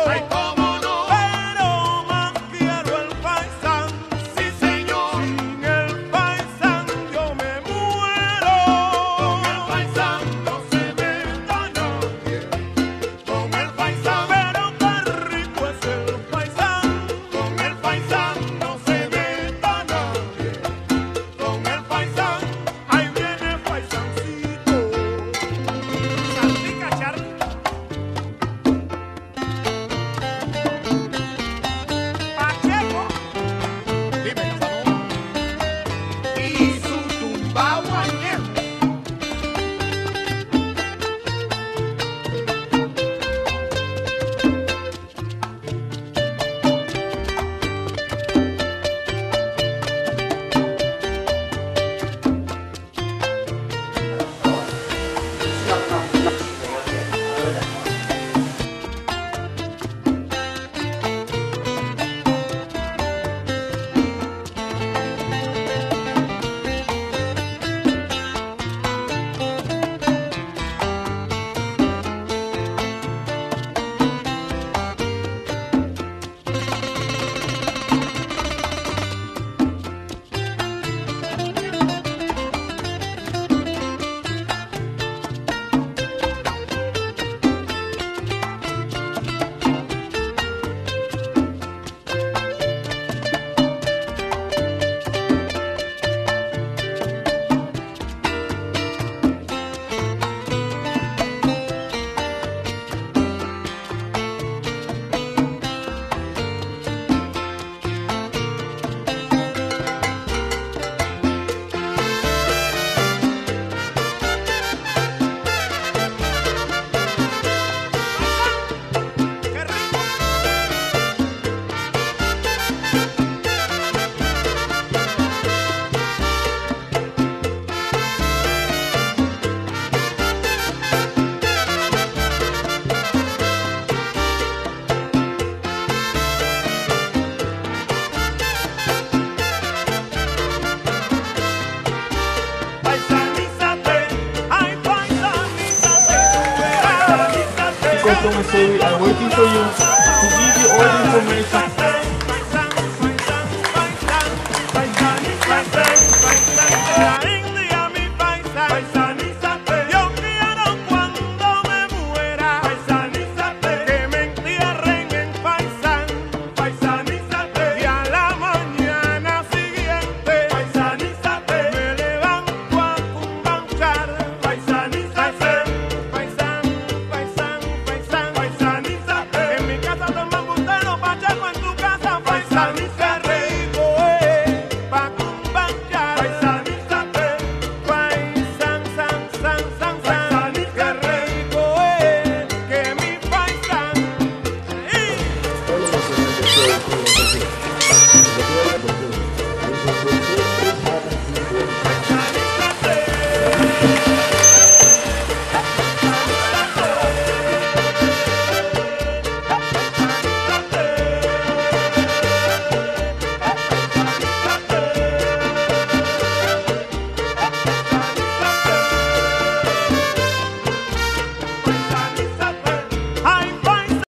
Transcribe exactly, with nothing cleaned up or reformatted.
Ay, cómo no. Pero más quiero el paisán. Sí, señor. Sin el paisán yo me muero. Con el paisán no se meta nadie. Con el paisán. Pero qué rico es el paisán. Con el paisán no se meta nadie. Con el paisán. Ahí viene paisancito. Salpica, Charlie. Pacheco. Dime, Casanova. Y su tumba guañero. Qué rico. Paisanízate, ay paisanízate, paisanízate. Because don't say I'm waiting for you to give you all the information